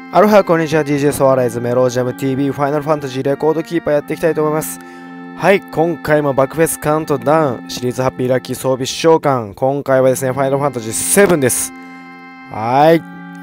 アロハこんにちは DJ ソアライズメロージャム TV ファイナルファンタジーレコードキーパーやっていきたいと思います。はい、今回もバックフェスカウントダウンシリーズハッピーラッキー装備召喚。今回はですねファイナルファンタジー7です。はい、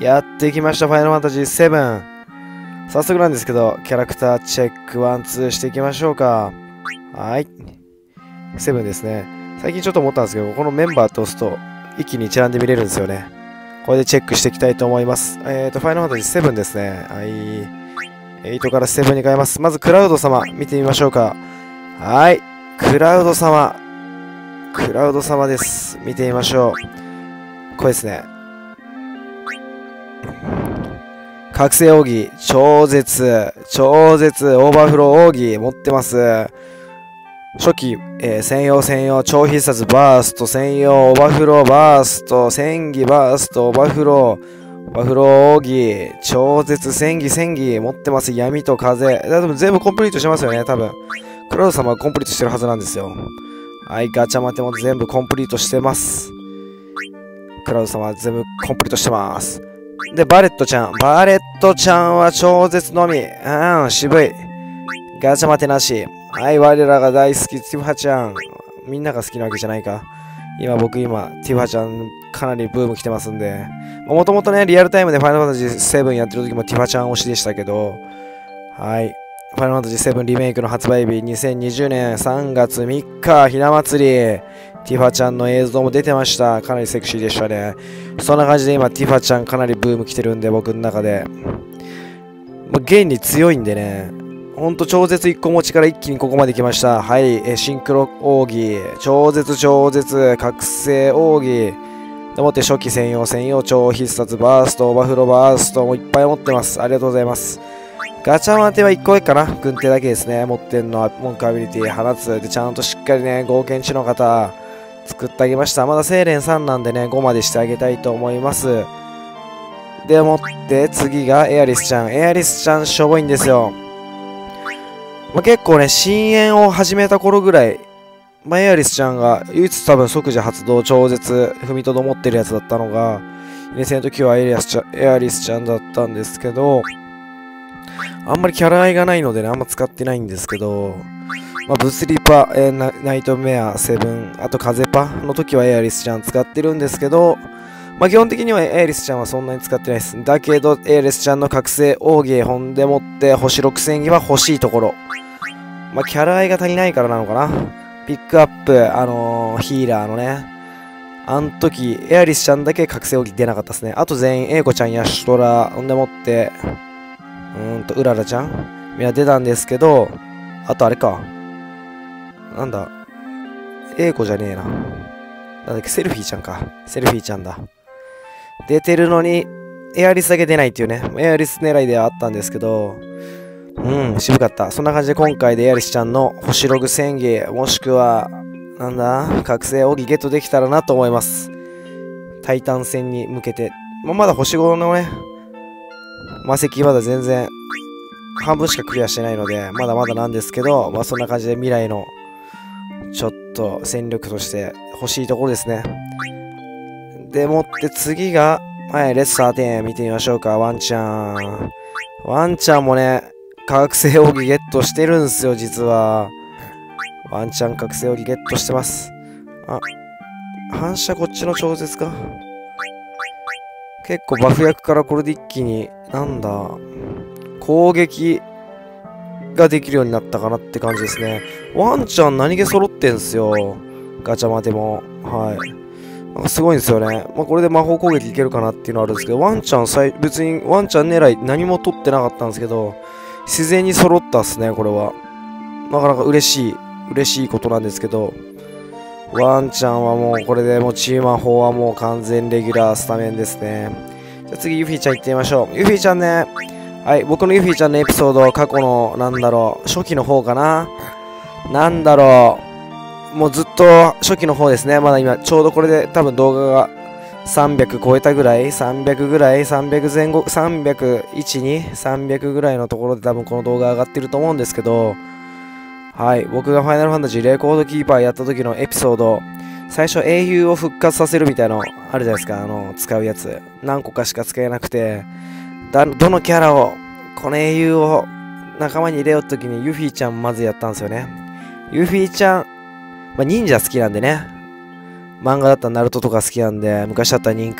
やってきましたファイナルファンタジー7。早速なんですけどキャラクターチェック1、2していきましょうか。はい、7ですね。最近ちょっと思ったんですけど、このメンバーと押すと一気に一覧で見れるんですよね。これでチェックしていきたいと思います。ファイナルファンタジー7ですね。はい。8から7に変えます。まずクラウド様見てみましょうか。はい。クラウド様。クラウド様です。見てみましょう。これですね。覚醒奥義、超絶、オーバーフロー奥義持ってます。初期、専用、超必殺バースト、専用、オーバーフローバースト、戦技バースト、オーバーフロー奥義、超絶戦技持ってます。闇と風。多分全部コンプリートしてますよね、多分。クラウド様はコンプリートしてるはずなんですよ。はい、ガチャマテも全部コンプリートしてます。クラウド様は全部コンプリートしてます。で、バレットちゃんは超絶のみ。渋い。ガチャマテなし。はい、我らが大好き、ティファちゃん。みんなが好きなわけじゃないか。僕、ティファちゃん、かなりブーム来てますんで。もともとね、リアルタイムでファイナルファンタジー7やってる時もティファちゃん推しでしたけど、はい。ファイナルファンタジー7リメイクの発売日、2020年3月3日、ひな祭り。ティファちゃんの映像も出てました。かなりセクシーでしたね。そんな感じで今、ティファちゃんかなりブーム来てるんで、僕の中で。現に強いんでね。ほんと超絶1個持ちから一気にここまで来ました。はい、シンクロ奥義、超絶、覚醒奥義。でもって初期専用、超必殺バースト、オーバーフローバーストもいっぱい持ってます。ありがとうございます。ガチャマテは1個目かな。軍手だけですね。持ってんのは文句アビリティ、放つ。で、ちゃんとしっかりね、合剣士の方、作ってあげました。まだ精錬3なんでね、5までしてあげたいと思います。でもって、次がエアリスちゃん。エアリスちゃん、しょぼいんですよ。結構ね、深淵を始めた頃ぐらい、エアリスちゃんが唯一多分即時発動超絶踏みとどもってるやつだったのが、2年生の時はエアリスちゃんだったんですけど、あんまりキャラ愛がないのでね、あんま使ってないんですけど、物理パ、ナイトメア7、あと風パの時はエアリスちゃん使ってるんですけど、基本的にはエアリスちゃんはそんなに使ってないです。だけど、エアリスちゃんの覚醒奥義本でもって星6戦技は欲しいところ。キャラ愛が足りないからなのかな。ピックアップ、ヒーラーのね。あの時、エアリスちゃんだけ覚醒奥義出なかったですね。あと全員、エイコちゃんやシュトラ、ほんでもって、うららちゃんみんな出たんですけど、あとあれか。なんだ。エイコじゃねえな。なんだっけ、セルフィーちゃんか。セルフィーちゃんだ。出てるのに、エアリスだけ出ないっていうね。エアリス狙いではあったんですけど、渋かった。そんな感じで今回でエアリスちゃんの星ログ戦技、もしくは、覚醒奥義ゲットできたらなと思います。タイタン戦に向けて。まだ星5のね、魔石まだ全然、半分しかクリアしてないので、まだまだなんですけど、そんな感じで未来の、ちょっと戦力として欲しいところですね。でもって次が、レッサー10見てみましょうか。ワンちゃん。ワンちゃんもね、覚醒奥義ゲットしてるんすよ、実は。ワンちゃん覚醒奥義ゲットしてます。反射こっちの超絶か。結構バフ役からこれで一気に、攻撃ができるようになったかなって感じですね。ワンちゃん何気揃ってんすよ。ガチャマテも。はい。すごいんですよね。これで魔法攻撃いけるかなっていうのはあるんですけど、ワンちゃん別にワンちゃん狙い何も取ってなかったんですけど、自然に揃ったっすね、これは。なかなか嬉しいことなんですけど、ワンちゃんはもうこれでもうチー魔法はもう完全レギュラースタメンですね。じゃあ次ユフィちゃん行ってみましょう。ユフィちゃんね、はい、僕のユフィちゃんのエピソード、過去の初期の方かな。もうずっと初期の方ですね。まだ今ちょうどこれで多分動画が300超えたぐらい、300ぐらい、300前後、301、2、300ぐらいのところで多分この動画上がってると思うんですけど、はい、僕がファイナルファンタジーレコードキーパーやった時のエピソード、最初英雄を復活させるみたいなのあるじゃないですか、使うやつ。何個かしか使えなくて、 どのキャラを、この英雄を仲間に入れようときにユフィちゃんまずやったんですよね。ユフィちゃん、まあ、忍者好きなんでね。漫画だったらナルトとか好きなんで、昔だったら忍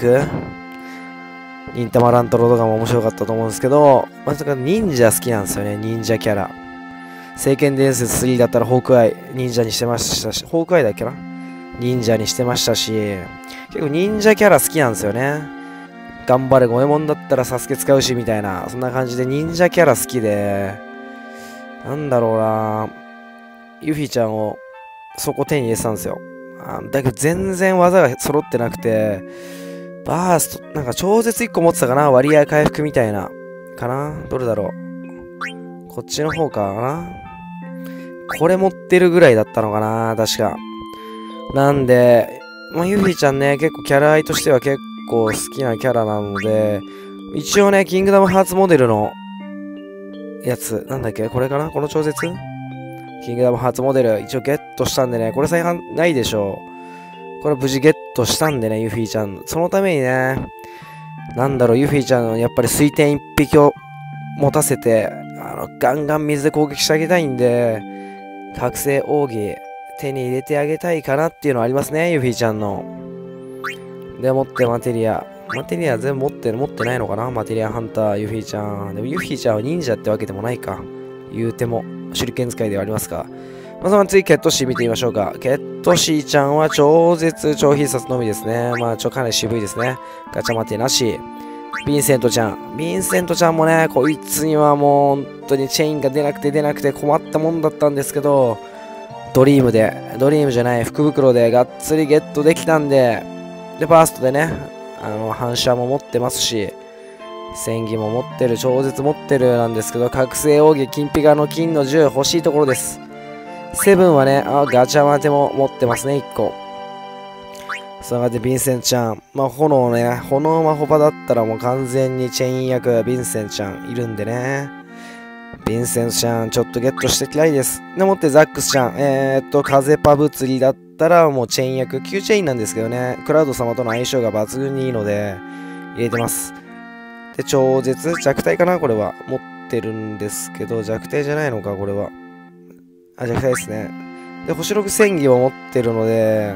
たま乱太郎とかも面白かったと思うんですけど、まさか忍者好きなんですよね、忍者キャラ。聖剣伝説3だったらホークアイ忍者にしてましたし、ホークアイだっけな忍者にしてましたし、結構忍者キャラ好きなんですよね。頑張れゴエモンだったらサスケ使うしみたいな、そんな感じで忍者キャラ好きで、なんだろうな、ユフィちゃんをそこ手に入れてたんですよ。だけど全然技が揃ってなくて、バースト、なんか超絶1個持ってたかな、割合回復みたいな。かな、どれだろう。こっちの方かな。これ持ってるぐらいだったのかな、確か。なんで、まあ、ユフィちゃんね、結構キャラ愛としては結構好きなキャラなので、一応ね、キングダムハーツモデルのやつ、なんだっけこれかな、この超絶キングダムハーツモデル、一応ゲットしたんでね、これ再販ないでしょう。これ無事ゲットしたんでね、ユフィちゃん。そのためにね、なんだろう、ユフィちゃんのやっぱり水天一匹を持たせて、ガンガン水で攻撃してあげたいんで、覚醒奥義手に入れてあげたいかなっていうのはありますね、ユフィちゃんの。で、持ってマテリア。マテリア全部持ってないのかな、マテリアハンター、ユフィちゃん。でもユフィちゃんは忍者ってわけでもないか。言うても、手裏剣使いではありますか。まあ、その次、ケットシー見てみましょうか。ケットシーちゃんは超絶超必殺のみですね。まあ、かなり渋いですね。ガチャマテなし。ヴィンセントちゃん。ヴィンセントちゃんもね、こいつにはもう本当にチェインが出なくて困ったもんだったんですけど、ドリームじゃない、福袋でがっつりゲットできたんで、で、バーストでね、反射も持ってますし、戦技も持ってる、超絶持ってるなんですけど、覚醒奥義、金ピカの金の銃欲しいところです。セブンはね、ガチャマテも持ってますね、1個。その中でヴィンセントちゃん。まあ、炎魔法パだったらもう完全にチェイン役、ヴィンセントちゃんいるんでね。ヴィンセントちゃん、ちょっとゲットしていきたいです。でもってザックスちゃん。風パ物理だったらもうチェイン役、9チェインなんですけどね、クラウド様との相性が抜群にいいので、入れてます。で、超絶弱体かなこれは。持ってるんですけど、弱体じゃないのかこれは。弱体ですね。で、星6戦技を持ってるので、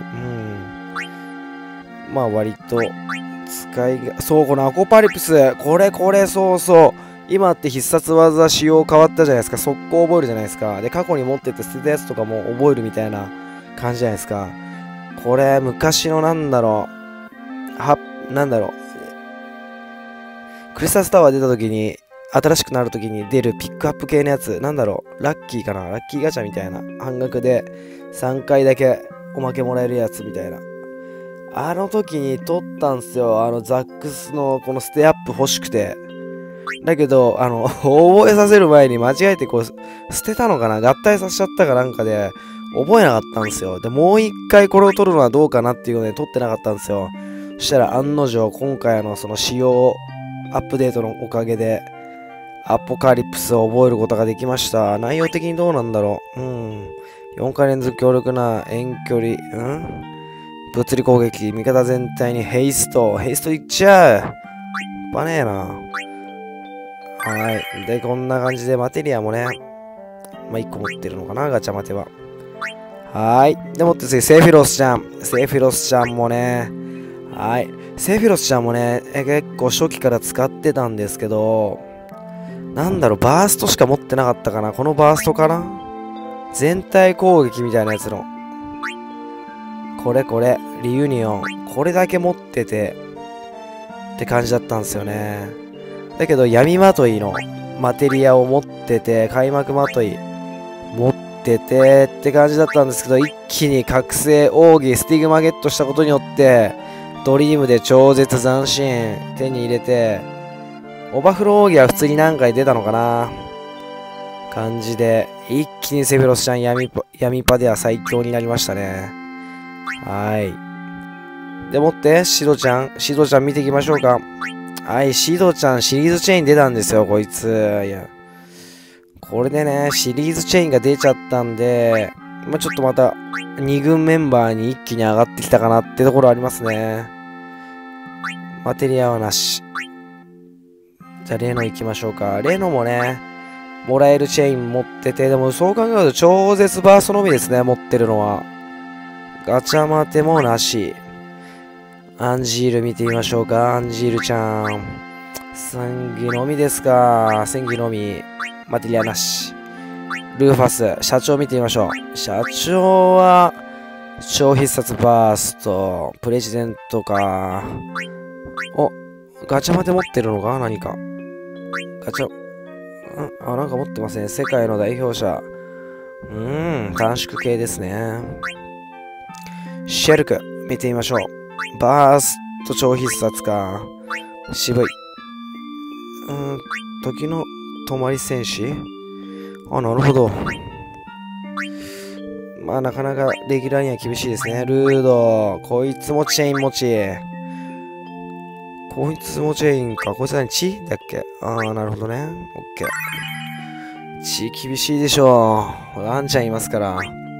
まあ割と、使いが、そう、このアコパリプス。これ、そうそう。今って必殺技仕様変わったじゃないですか。速攻覚えるじゃないですか。で、過去に持ってて捨てたやつとかも覚えるみたいな感じじゃないですか。これ、昔のなんだろう。クリスタスタワー出た時に、新しくなる時に出るピックアップ系のやつ、なんだろう、ラッキーかな、ラッキーガチャみたいな、半額で3回だけおまけもらえるやつみたいな。あの時に取ったんすよ、ザックスのこのステアップ欲しくて。だけど、覚えさせる前に間違えてこう、捨てたのかな、合体させちゃったかなんかで、覚えなかったんですよ。で、もう一回これを取るのはどうかなっていうので取ってなかったんですよ。そしたら案の定、今回のその仕様アップデートのおかげで、アポカリプスを覚えることができました。内容的にどうなんだろう。4回連続強力な遠距離、物理攻撃、味方全体にヘイストいっちゃう。ばねえな。はい。で、こんな感じでマテリアもね、まあ、1個持ってるのかな、ガチャマテは。はい。でもって次、セフィロスちゃんもね、はい。セフィロスちゃんもね、結構初期から使ってたんですけど、なんだろう、バーストしか持ってなかったかな。このバーストかな、全体攻撃みたいなやつの。これ、リユニオン。これだけ持ってて、って感じだったんですよね。だけど、闇まといのマテリアを持ってて、開幕まとい持っててって感じだったんですけど、一気に覚醒奥義、スティグマゲットしたことによって、ドリームで超絶斬新手に入れて、オバフロー奥義は普通に何回出たのかな感じで、一気にセフィロスちゃん闇パでは最強になりましたね。はい。でもって、シドちゃん見ていきましょうか。はい、シドちゃんシリーズチェーン出たんですよ、こいつ。いや。これでね、シリーズチェーンが出ちゃったんで、まあ、ちょっとまた、2軍メンバーに一気に上がってきたかなってところありますね。マテリアはなし。 じゃあ、レノ行きましょうか。レノもね、もらえるチェーン持ってて、でもそう考えると超絶バーストのみですね、持ってるのは。ガチャマテもなし。アンジール見てみましょうか。アンジールちゃん。戦技のみですか。戦技のみ。マテリアなし。ルーファス。社長見てみましょう。社長は、超必殺バースト。プレジデントか。お、ガチャマテ持ってるのか何か。ガチャ、なんか持ってますね。世界の代表者。短縮系ですね。シェルク、見てみましょう。バースト超必殺か。渋い。時の止まり戦士。なるほど。まあ、なかなかレギュラーには厳しいですね。ルード、こいつもチェーン持ち。こいつもチェーンか。こいつ何血だっけ。なるほどね。オッケー。血厳しいでしょう。ワンちゃんいますから。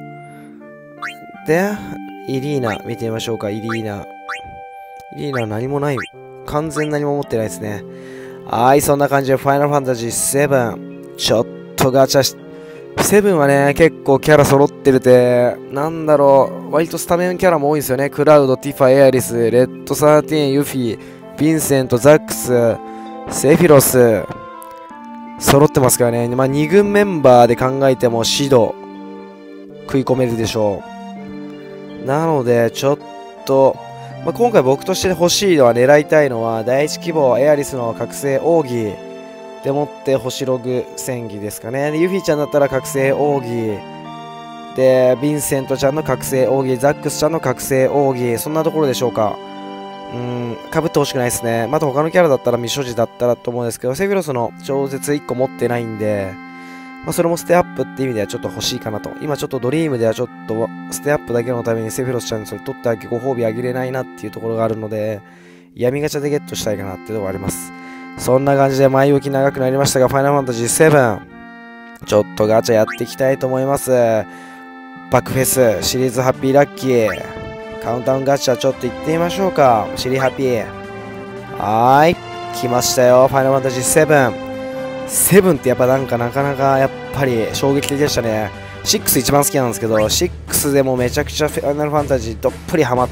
で、イリーナ、見てみましょうか。イリーナは何もない。完全何も持ってないですね。はい、そんな感じで、ファイナルファンタジー7。ちょっとガチャし、7はね、結構キャラ揃ってるて、なんだろう、割とスタメンキャラも多いんですよね。クラウド、ティファ、エアリス、レッド13、ユフィ、ヴィンセント、ザックス、セフィロス、揃ってますからね。まあ、2軍メンバーで考えても、シド、食い込めるでしょう。なので、ちょっと、まあ、今回僕として欲しいのは、狙いたいのは、第1希望、エアリスの覚醒奥義でもって星ログ戦技ですかね。でユフィちゃんだったら覚醒奥義。で、ヴィンセントちゃんの覚醒奥義、ザックスちゃんの覚醒奥義、そんなところでしょうか。被ってほしくないですね。また他のキャラだったら未所持だったらと思うんですけど、セフィロスの超絶1個持ってないんで、まあ、それもステアップって意味ではちょっと欲しいかなと。今ちょっとドリームではちょっとステアップだけのためにセフィロスちゃんにそれ取ってあげご褒美あげれないなっていうところがあるので、闇ガチャでゲットしたいかなっていうところがあります。そんな感じで前置き長くなりましたが、ファイナルファンタジー7、ちょっとガチャやっていきたいと思います。バックフェス、シリーズハッピーラッキー、カウンタウンガチャちょっと行ってみましょうか。シリハッピー。来ましたよ、ファイナルファンタジー7。7ってやっぱなんかなかなかやっぱり衝撃的でしたね。6一番好きなんですけど、6でもめちゃくちゃファイナルファンタジーどっぷりハマって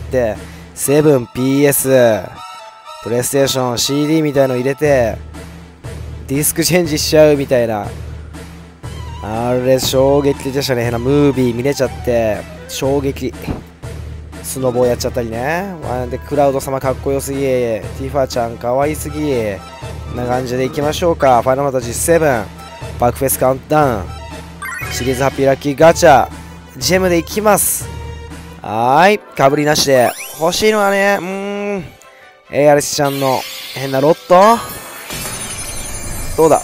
、7PS、プレイステーション CD みたいの入れてディスクチェンジしちゃうみたいな、あれ衝撃的でしたね。変なムービー見れちゃって衝撃。スノボーやっちゃったりね。でクラウド様かっこよすぎ、ティファちゃんかわいすぎ、こんな感じでいきましょうか。ファイナルファンタジー7バックフェスカウントダウン、シリーズハッピーラッキーガチャジェムでいきます。かぶりなしで欲しいのはね、エアリスちゃんの変なロットどうだ。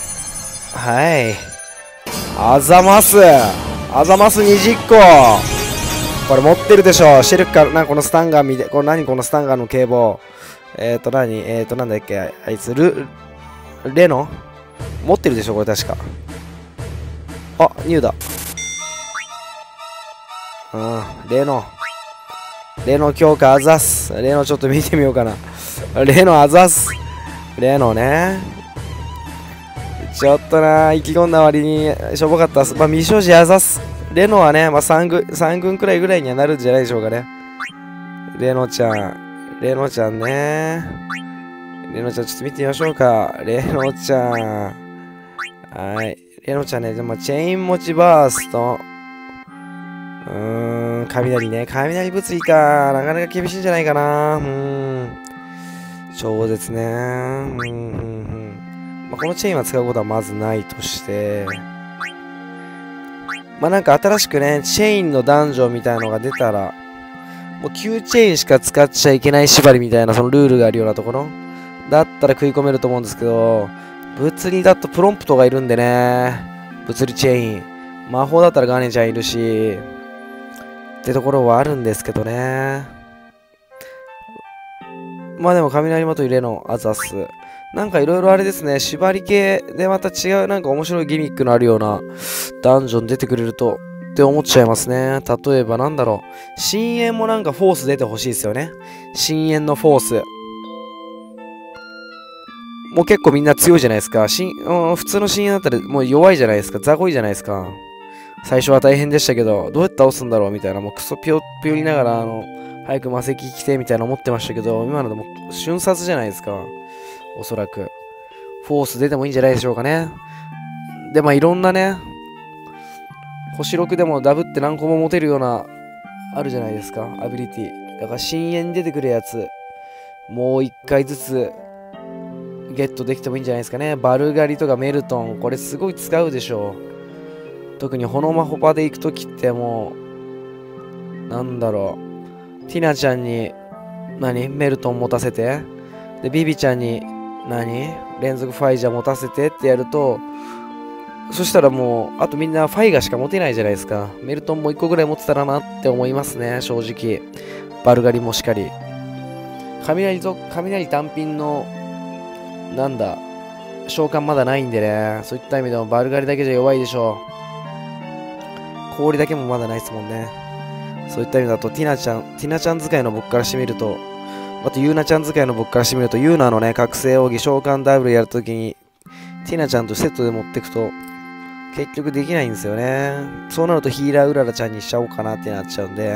あざます20個、これ持ってるでしょ。シェルクから、このスタンガン見て、これ何このスタンガンの警棒。なんだっけ、あいつ、レノ持ってるでしょ、これ確か。ニューだ。レノ強化あざす。レノちょっと見てみようかな。レノあざす。レノね。ちょっとな、意気込んだ割にしょぼかったっす。未所持あざす。レノはね、3軍くらいぐらいにはなるんじゃないでしょうかね。レノちゃんね。レノちゃんちょっと見てみましょうか。レノちゃん。レノちゃんね、でもチェーン持ちバースト。雷ね。雷物理か。なかなか厳しいんじゃないかな。超絶ね。このチェーンは使うことはまずないとして。なんか新しくね、チェーンのダンジョンみたいなのが出たら、もう9チェーンしか使っちゃいけない縛りみたいなそのルールがあるようなところだったら食い込めると思うんですけど、物理だとプロンプトがいるんでね、物理チェーン。魔法だったらガネちゃんいるし、ってところはあるんですけどね。でも雷的入れのアザス。なんかいろいろあれですね、縛り系でまた違うなんか面白いギミックのあるようなダンジョン出てくれるとって思っちゃいますね。例えばなんだろう。深淵もなんかフォース出てほしいですよね。深淵のフォース。 もう結構みんな強いじゃないですか。普通の深淵だったらもう弱いじゃないですか。雑魚いじゃないですか。最初は大変でしたけど、どうやって倒すんだろうみたいな、もうクソピヨピヨりながら、早く魔石来てみたいな思ってましたけど、今のでも瞬殺じゃないですか。おそらく。フォース出てもいいんじゃないでしょうかね。で、まあいろんなね、星6でもダブって何個も持てるような、あるじゃないですか、アビリティ。だから深淵に出てくるやつ、もう一回ずつ、ゲットできてもいいんじゃないですかね。バルガリとかメルトン、これすごい使うでしょう。特にホノマホパで行くときってもう、なんだろう。ティナちゃんに、メルトン持たせて、で、ビビちゃんに、連続ファイジャー持たせてってやると、そしたらもう、あとみんなファイガーしか持てないじゃないですか。メルトンも1個ぐらい持ってたらなって思いますね、正直。バルガリもしかり。雷単品の、召喚まだないんでね、そういった意味でもバルガリだけじゃ弱いでしょう。氷だけもまだないですもんね。そういった意味だと、ティナちゃん使いの僕からしてみると、あとユーナちゃん使いの僕からしてみると、ユーナのね、覚醒奥義召喚ダブルやるときに、ティナちゃんとセットで持ってくと、結局できないんですよね。そうなるとヒーラーうららちゃんにしちゃおうかなってなっちゃうんで、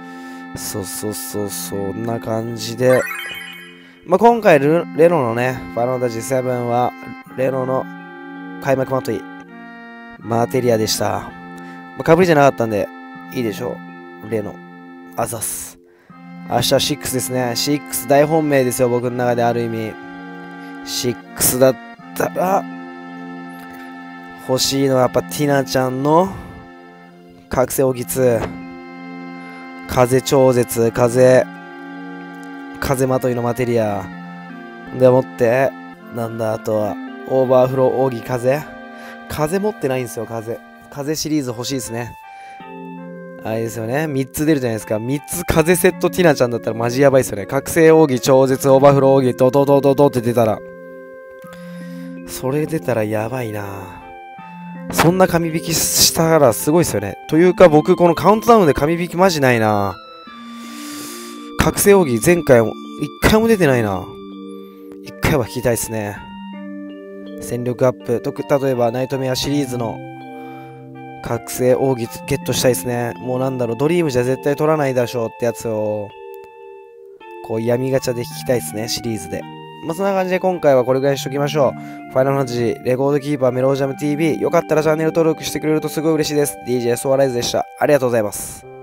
そんな感じで、まあ、今回レノのね、ファイナルファンタジー7は、レノの開幕まとい、マテリアでした。まあ、かぶりじゃなかったんで、いいでしょう。レノ、アザス。明日は6ですね。6大本命ですよ、僕の中である意味。6だったら、欲しいのはやっぱティナちゃんの覚醒奥義2。風超絶、風まといのマテリア。でもって、あとは、オーバーフロー奥義風持ってないんですよ、風シリーズ欲しいですね。あれですよね。3つ出るじゃないですか。3つ風セットティナちゃんだったらマジやばいですよね。覚醒奥義、超絶、オーバーフロー奥義、ドドドドドって出たら。それ出たらやばいな。そんな神引きしたらすごいですよね。というか僕このカウントダウンで神引きマジないな。覚醒奥義前回も1回も出てないな。1回は引きたいですね。戦力アップ。例えばナイトメアシリーズの覚醒奥義ゲットしたいですね。もうドリームじゃ絶対取らないでしょうってやつを、こう闇ガチャで引きたいですね、シリーズで。まあそんな感じで今回はこれぐらいにしときましょう。ファイナルファンタジーレコードキーパーメロージャム TV。よかったらチャンネル登録してくれるとすごい嬉しいです。DJ ソアライズでした。ありがとうございます。